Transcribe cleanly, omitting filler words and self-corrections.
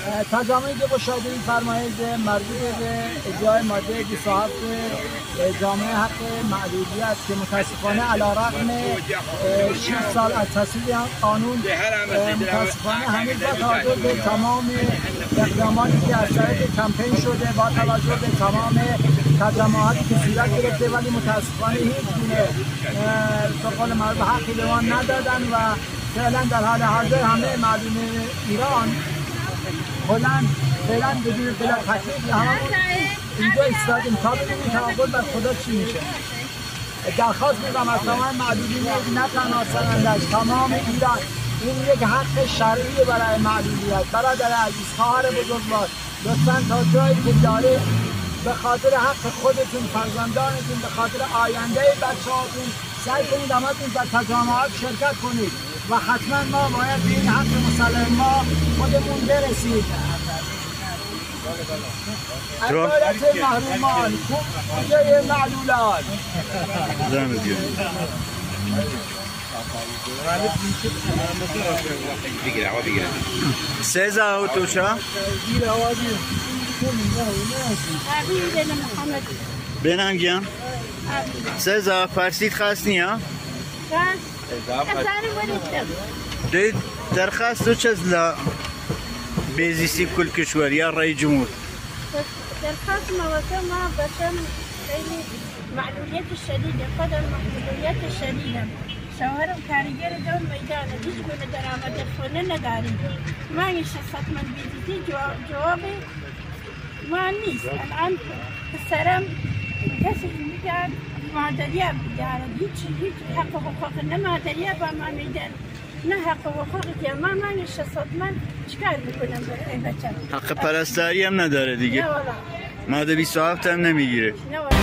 تجامعی که مشاهده فرمایید مربوط به اجرای ماده 27 جامعه حق معلولیت که متاسفانه علیرغم 6 سال از تصویب قانون متاسفانه هنوز با توجه به تمام اقداماتی که از طریق کمپین شده با توجه به تمام تجمعاتی که صورت گرفته ولی متاسفانه هیچ گونه به قول معروف حقی به ما ندادن و فعلا در حال حاضر همه مردم ایران فعلا بدون بلا تکلیف هممون اینجا ایستادیم تا ببینیم توقع بر خدا چی میشه. درخواست می‌کنم از تمام معلولین نه تنها سرندش تمام ایران این یک حق شرعی برای معلولیت. برادر عزیز خواهر بزرگوار لطفاً تا جایی که داره به خاطر حق خودتون فرزندانتون به خاطر آینده بچه‌هاتون سعی کنید همتون در تجمعات شرکت کنید و حتما ما باید به این حق مسلم ما خودمون برسید. عدالت محرومان کوچه معلولان سيزا وتوشا بينام جان سيزا فارسيت خاصنيا دي درخواست چزلا بيزيسي كل كشوريا رئيس جمهور درخواست ما بشم خیلی معلولیت شدیده قدر معلولیت شدیده شوهرم کارگر دون میدانه هیچ گونه درآمد خونه نداریم. من 600 من بیزیتی جواب ما نیست. الان پسرم کسی میگه مادریه بیاره هیچ حق و حقوق نه مادریه با ما میدن نه حق و حقوقی که من 600 من چیکار بکنم برای بچه‌م. حق پرستاری هم نداره دیگه. نه والا. ماده 27 هم نمیگیره. نه والا.